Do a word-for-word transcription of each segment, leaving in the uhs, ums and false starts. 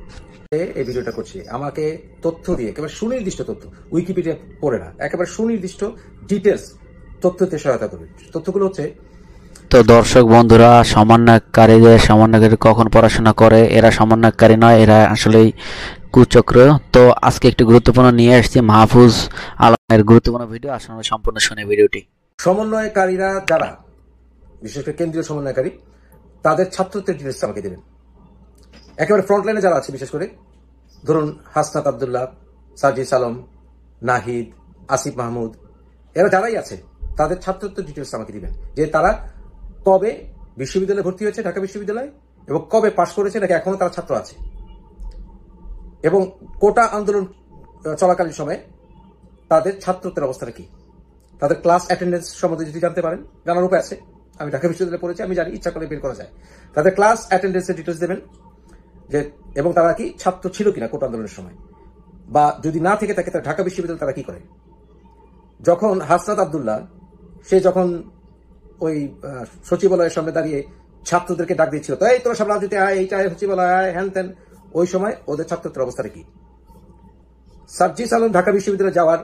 এই ভিডিওটা করছি, আমাকে তথ্য দিয়ে, একেবারে সুনির্দিষ্ট তথ্য, উইকিপিডিয়া পড়ে না, একেবারে সুনির্দিষ্ট ডিটেলস তথ্যতে সহায়তা করবে। তথ্যগুলো হচ্ছে, তো দর্শক বন্ধুরা, সমন্বয়কারীদের সমন্বয়কারী কখন পড়াশোনা করে? এরা সমন্বয়কারী নয়, এরা আসলেই কুচক্র। তো আজকে একটি গুরুত্বপূর্ণ নিয়ে আসছি মাহফুজ আলমের গুরুত্বপূর্ণ ভিডিও, আসলে সম্পূর্ণ শুনে ভিডিওটি। সমন্বয়কারীরা যারা, বিশেষ করে কেন্দ্রীয় সমন্বয়কারী, তাদের ছাত্রত্বের ডিটেলস আমাকে দেবেন। একেবারে ফ্রন্টলাইনে যারা আছে, বিশেষ করে ধরুন হাসনাত আবদুল্লাহ, সাজিদ আলম, নাহিদ, আসিফ মাহমুদ, এরা যারাই আছে তাদের ছাত্রত্বের ডিটেলস আমাকে দিবেন, যে তারা কবে বিশ্ববিদ্যালয়ে ভর্তি হয়েছে, ঢাকা বিশ্ববিদ্যালয়, এবং কবে পাশ করেছে, নাকি এখনো তারা ছাত্র আছে, এবং কোটা আন্দোলন চলাকালীন সময়ে তাদের ছাত্রত্বের অবস্থাটা কি, তাদের ক্লাস অ্যাটেন্ডেন্স সম্বন্ধে যদি জানতে পারেন, জানার উপায় আছে। আমি ঢাকা বিশ্ববিদ্যালয়ে পড়েছি, আমি জানি, ইচ্ছা করে বের করা যায়। তাদের ক্লাস অ্যাটেন্ডেন্সের ডিটেলস দেবেন, যে এবং তারা কি ছাত্র ছিল কিনা কোটা আন্দোলনের সময়, বা যদি না থেকে থাকে তারা ঢাকা বিশ্ববিদ্যালয়ে তারা কি করে। যখন হাসনাত আবদুল্লাহ, সে যখন ওই সচিবালয়ের সামনে দাঁড়িয়ে ছাত্রদেরকে ডাক দিচ্ছিল, তো এই তোরা সব রাজনীতি আয়, এইটা সচিবালয় আয়, হ্যান ত্যান, ওই সময় ওদের ছাত্রত্বের অবস্থাটা কি। সাজিদ আলম ঢাকা বিশ্ববিদ্যালয়ে যাওয়ার,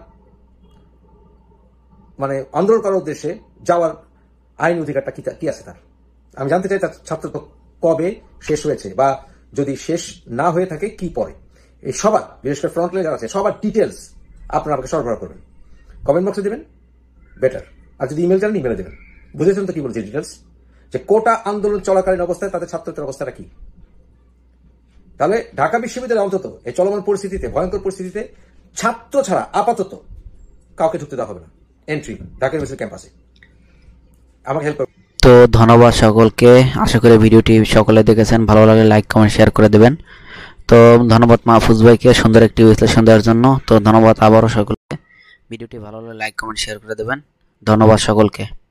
মানে আন্দোলন করার উদ্দেশ্যে যাওয়ার আইন অধিকারটা কি আছে তার, আমি জানতে চাই। তার ছাত্রত্ব কবে শেষ হয়েছে, বা যদি শেষ না হয়ে থাকে কি পরে, এই সবার, বিশেষ করে ফ্রন্টলাইনে যারা আছে সবার ডিটেলস আপনারা আমাকে সরবরাহ করবেন। কমেন্ট বক্সে দেবেন, বেটার। আর যদি ইমেল জানেন, ইমেলে দেবেন। বুঝেছেন তো কি বলছি ডিটেলস, যে কোটা আন্দোলন চলাকালীন অবস্থায় তাদের ছাত্রত্বের অবস্থাটা কি। তাহলে ঢাকা বিশ্ববিদ্যালয়ে অন্তত এই চলমান পরিস্থিতিতে, ভয়ঙ্কর পরিস্থিতিতে, ছাত্র ছাড়া আপাতত কাউকে ঢুকতে দেওয়া হবে না এন্ট্রি ঢাকা ইউনিভার্সিটি ক্যাম্পাসে। আমাকে হেল্প করবেন। তো ধন্যবাদ সকলকে, আশা করি ভিডিওটি সকলে দেখেছেন। ভালো লাগলে লাইক কমেন্ট শেয়ার করে দেবেন। তো ধন্যবাদ মাহফুজ ভাইকে সুন্দর একটি বিশ্লেষণ দেওয়ার জন্য। তো ধন্যবাদ আবারও সকলকে, ভিডিওটি ভালো লাগলে লাইক কমেন্ট শেয়ার করে দেবেন। ধন্যবাদ সকলকে।